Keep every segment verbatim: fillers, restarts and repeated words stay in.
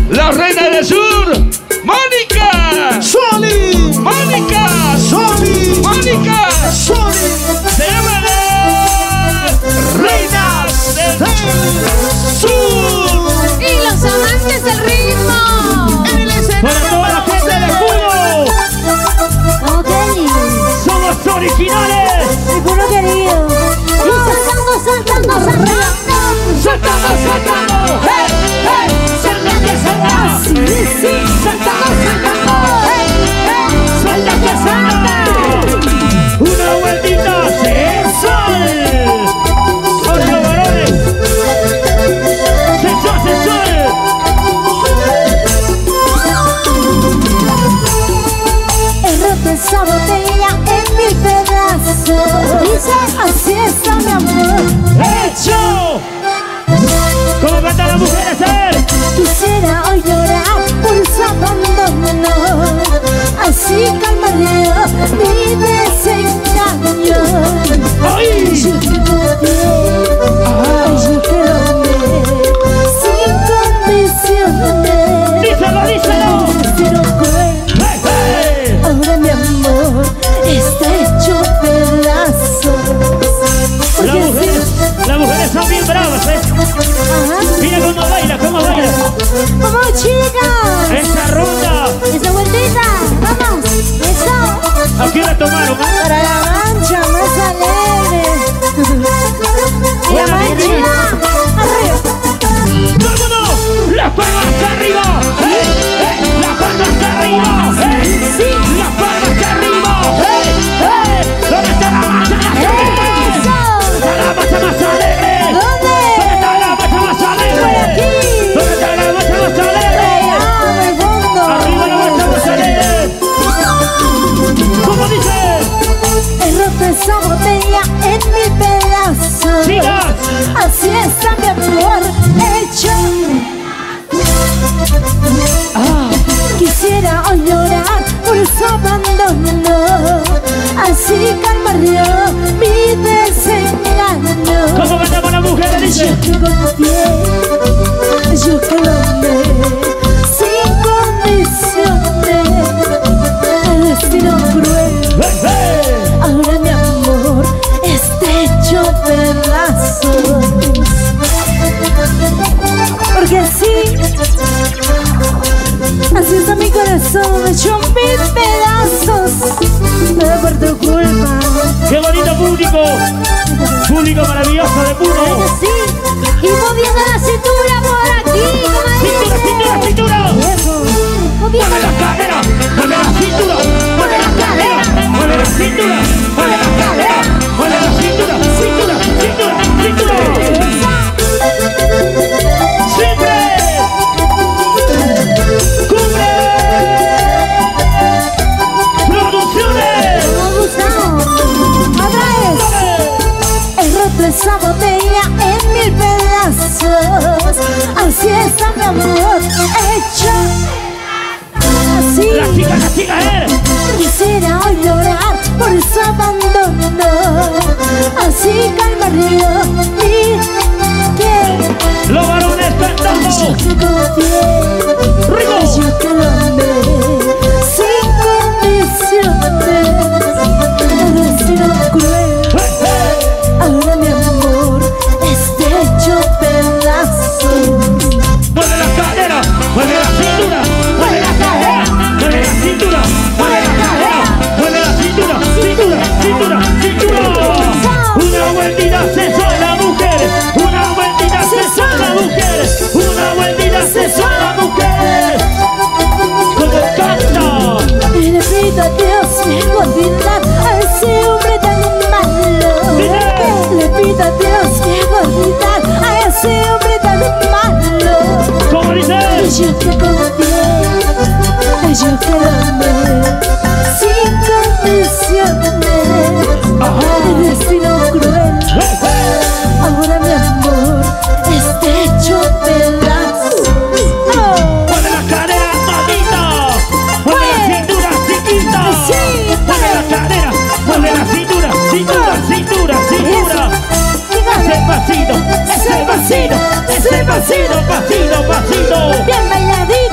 La reina del sur, Mónica. Soli. Mónica. Soli. Mónica. Soli. Se llama Reinas del Sur. Y los amantes del ritmo. Para toda la gente del fútbol. Ok. Somos originales. Seguro querido. Y saltando, saltando, saltando. Saltamos, saltamos. Hey, hey. Salta que salta. Sí, sí. Saltamos, saltamos. Hey, hey. Salta que salta. Una vueltita sensual. Ahora los varones. Sensual, sensual. He roto esa botella en mil pedazos. Dice, así está mi amor. ¡Hecho! ¿Cómo cantan las mujeres? A ver. Quisiera hoy llorar por su abandono. Así calmaría mi desengaño. ¡Ay! Yo te confié, yo te lo amé, sin condiciones. ¡Díselo, díselo! Destino cruel. ¡Hey, hey! Ahora mi amor está hecho pedazos. Las mujeres, las mujeres son bien bravas, ¿eh? Ajá. Mira cómo baila, cómo baila. Vamos, chicas. Esa ronda. Esa vueltita. Vamos. Eso. Aquí la tomaron, ¿eh? Para la mancha más alegre. Y la Buena, mancha. Arriba. ¡Vámonos! ¡Las palmas arriba! ¡Eh! ¡Eh! ¡Las palmas arriba! ¡Eh! Sí. ¡Las palmas arriba! ¡Eh! ¡Eh! ¿Dónde está la mancha más alegre? Eso. ¿Dónde está la mancha más alegre? ¿Dónde? ¿Dónde está la mancha más alegre? Por aquí. ¿Dónde está la mancha más alegre? Allá en el fondo. ¡Arriba la mancha más alegre! ¿Cómo dice? He roto esa botella en mil pedazos. ¡Sigas! Así está mi amor hecho. ¡Ah! Quisiera hoy llorar por su abandono. Así calmaría mi desengaño. ¿Cómo cantamos las mujeres? Dice. Yo te confié, yo te lo amé, sin condiciones. El destino cruel. ¡Hey, hey! Ahora mi amor está hecho pedazos. Porque así, así está mi corazón hecho mil pedazos. Todo por tu culpa. ¡Qué bonito público! Público maravilloso de Puno. Bueno, sí. Y moviendo la cintura por aquí, ¡Cintura, cintura, cintura! Viejo, moviendo ¡Mueve la cadera! ¡Mueve la cintura! ¡Mueve la cadera! ¡Mueve la cintura! ¡Mueve la cadera! ¡Mueve la cintura! ¡Cintura, cintura, cintura! ¡Siempre! ¡Cubre! ¡Producciones! Me ha gustado. Otra vez. He roto esa botella en mil pedazos. Así está mi amor hecho. Así. ¡La chica, la chica, eh! Quisiera hoy llorar por su abandono. Así calmaría mi piel. ¡Los varones cantando! Yo te confié, ¡Rico! yo te lo amé, sin condiciones. El destino cruel. ¡Hey, hey! Ahora mi amor está hecho pedazos. ¡Mueve la cadera! ¡Mueve la cintura! ¡Mueve la cadera! ¡Mueve la cintura! ¡Mueve la cadera! ¡Mueve la cintura! ¡Cintura! ¡Cintura! ¡Cintura! ¡Una vueltita sensual a mujeres! ¡Una vueltita sensual a mujeres! ¡Una vueltita sensual a mujeres! ¡Como canta! Y le pido a Dios que olvidar a ese hombre tan malo. Le pido a Dios que olvidar a ese hombre tan malo. ¿Cómo dice? Y yo te confié, yo te lo amé, sin condiciones. El destino cruel. ¡Hey, hey! Ahora mi amor está hecho pedazos. Oh. ¡Mueve la cadera, mamita! ¡Mueve la cintura, chiquita! Sí, ¡Mueve la cadera! ¡Mueve la cintura! ¡Cintura, cintura, cintura! ¡Ese pasito! ¡Ese pasito! ¡Ese pasito! ¡Pasito, pasito! Bien bailadito.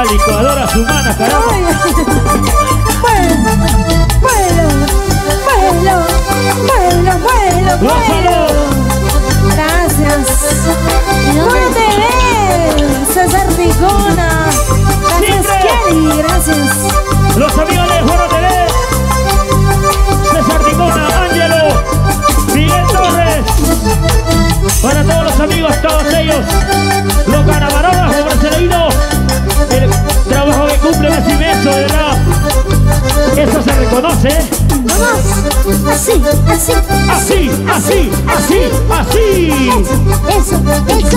La licuadora humana, caramba. Bueno, bueno, bueno, bueno, bueno, bueno. Gracias. Bueno, te ves, César Ticona. Gracias, Kelly, gracias. Los amigos de Juego T V. César Ticona, Ángelo, Miguel Torres. Para todos los amigos, todos ellos. Los ganadores, brasileños. El trabajo que cumple es inmenso, de verdad. Eso se reconoce. Vamos, así, así, Así, así, así, así. eso, eso.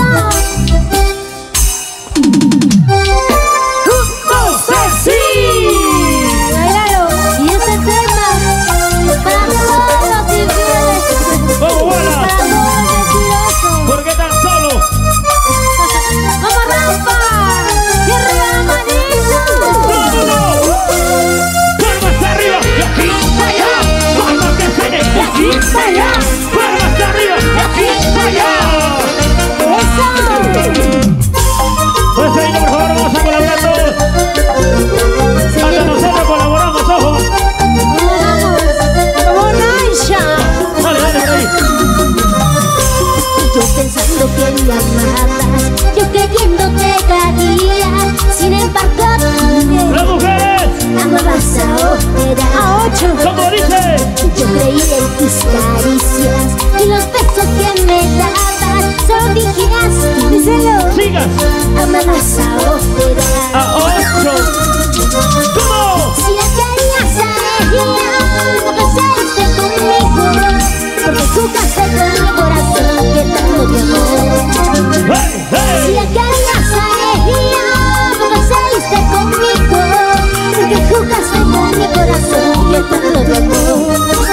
¡Dos, así! Bailalo, y ese tema para todos los infieles, ¡Vamos, bola! para todos los mentirosos. ¿Por qué tan solo? ¡Vamos, Rafa! ¡Y arriba la manita! ¡No, no, no! ¡Palmas arriba! ¡Y aquí para allá! ¡Palmas que suene! ¡Y aquí para allá! ¡Palmas arriba! ¡Y aquí para allá! ¡Eso! Pues ahí, por favor, vamos a colaborar todos. Hasta nosotros colaboramos, ojo. ¡Vamos! ¡Vamos, Naisha! Dale, dale, por ahí. Yo pensando que me amabas, yo creyéndote cada día, sin embargo ¡Las mujeres! amabas a otra. A ocho. ¿Cómo dice? Yo creí en tus caricias y los besos que me dabas, solo dijeras, díselo, ¡Sigas! amabas a otra. ¡A ocho! ¿Cómo? Si la querías a ella, no pensaste conmigo, porque jugaste con mi corazón que tanto te amó. ¡Hey, Si hey! la querías a ella, no pensaste conmigo, porque jugaste con mi corazón que tanto te amó.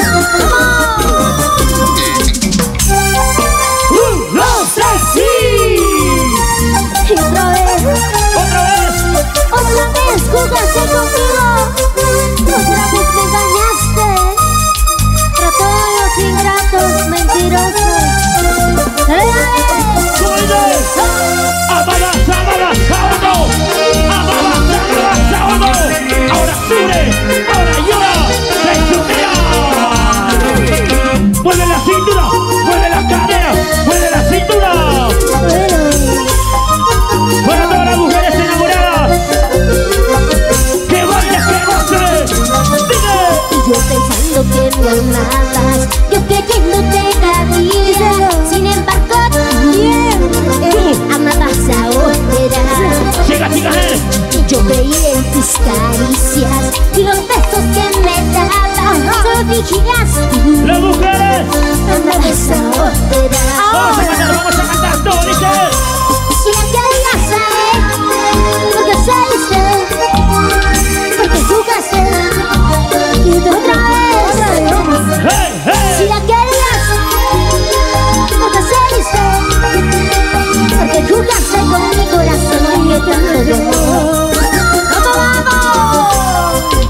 ¡Un, dos, tres, sí! Y otra vez, ¡Otra vez! otra vez jugaste conmigo, otra vez me engañaste, para todos los ingratos mentirosos. ¡Dale, dale! ¿Cómo dice? ¡Amabas, amabas, sábado! ¡Amabas, amabas, sábado! ¡Ahora sube! ¡Ahora llora! ¡Se chutea! ¡Mueve la cintura! ¡Mueve la cadera! ¡Mueve la cintura! ¡Para todas las mujeres enamoradas! ¡Que bailes, que goces! ¡Dile! Y yo pensando que me amabas, yo creyéndote cada día, sin embargo también eh, amabas a otra. ¡Siga, siga, eh! Y yo creí en tus caricias y los besos que me dabas, solo dijeras tú, ¡Las mujeres! amabas a otra. ¡Vamos a cantar, vamos a cantar! ¡Todo dice! Si la querías a él, porque saliste, porque jugaste, y otra vez, ¡Hey, si hey! la querías, porque saliste, porque jugaste con mi corazón que tanto te amó. ¡Vamos, vamos!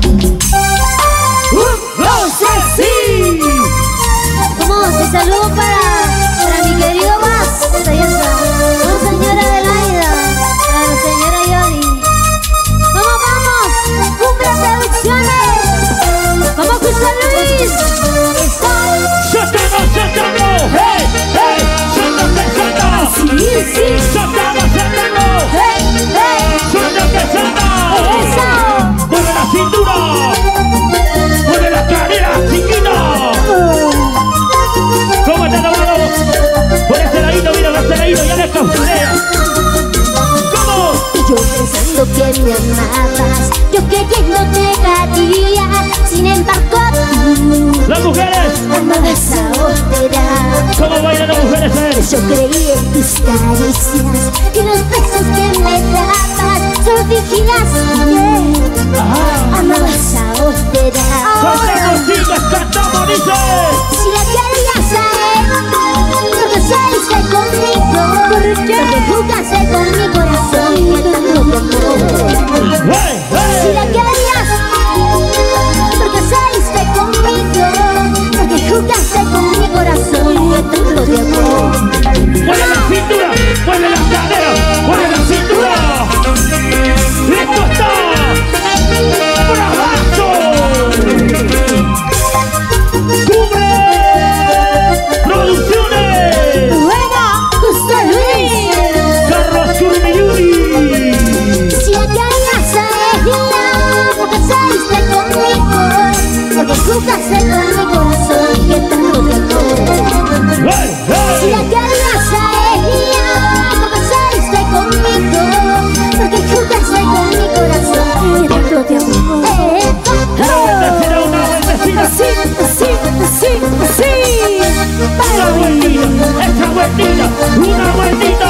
¡Un, dos, tres, sí! Vamos, y saludo para, para mi querido Vaz, ahí está, una señora de Laida, para la señora Yoli. ¡Vamos, vamos! ¡Cumple Producciones! ¡Vamos, José Luis! ¡Está! ¡Soltamos, soltamos! ¡Hey, hey! ¡Suéltate, suelta! ¡Sí, sí! ¡Soltamos, soltamos! ¡Hey, hey! ¡Suéltate, suelta! ¡Eso! ¡Mueve la cintura! ¡Mueve la cadera, chiquita! ¿Cómo está enamorado? Por ese ladito, mira, por ese ladito, ya le causalea. ¿Cómo? Y yo pensando que me amabas, yo creyéndote cada día, sin embargo tú Las mujeres, amabas a otra. ¿cómo bailan las mujeres, eh? Yo creí en tus caricias y los besos que me dabas, solo dijeras que Ajá. amabas a otra. ¡Soltamos, chicas, cantamos, dice! Si la querías a él, porque saliste conmigo, porque jugaste con mi corazón que tanto te amó. ¡Hey, Si la hey! querías, porque saliste conmigo, porque jugaste con mi corazón que tanto te amó. ¡Mueve la cintura! ¡Mueve la cadera! ¡Mueve la cintura! ¡Listo! porque jugaste con mi corazón que tanto te amó. Hey, hey. Si la querías a ella, comenzaste conmigo, porque jugaste con mi corazón que tanto te amó. Una vueltecita, una vueltecita. Así, así, así, así. Una vueltita, esa vueltita, una vueltita.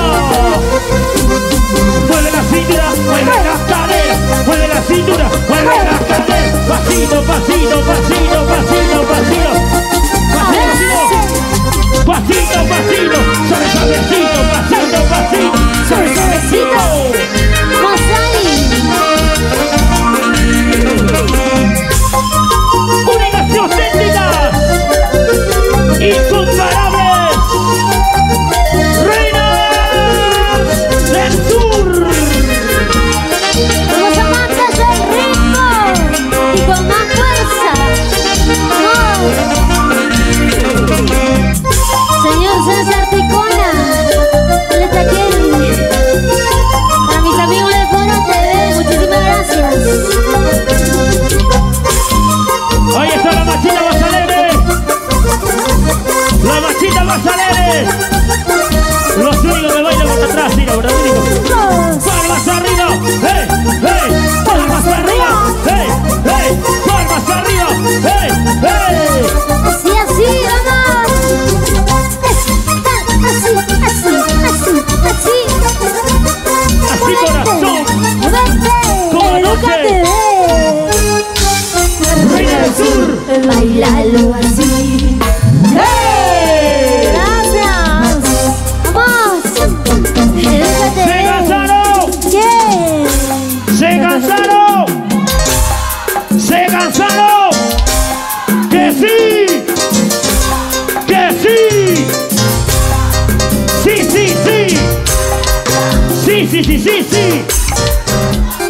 Mueve la cintura, mueve las caderas, mueve la cintura, mueve las caderas. Pasito, pasito, pasito, pasito, pasito. Pasito, pasito, pasito, sobre suavecito, pasito, pasito, sobre suavecito. Mozali. Únicas y auténticas, incomparables, reinas del sur. Somos amantes del ritmo y con más fuerza. Oh. Señor César Ticona, él está aquí. Para mis amigos del Foro T V, muchísimas gracias. Ahí está la machita más alegre. La machita más alegre. Los únicos que bailan por atrás, mira, ¿verdad? Únicos. Palmas arriba. Hey, hey. Palmas arriba. Hey, hey. Palmas arriba. Hey, hey. Así, así, vamos. Así, así, así, así. Así corazón. Vete, Como anoche. Reina del sur. Bailalo así. ¡Hey! Gracias. Vamos. ¡Se cansaron! ¿Quién? ¡Se cansaron! ¡Se cansaron! ¡Que sí! ¡Que sí! ¡Sí, sí, sí! ¡Sí, sí, sí, sí, sí!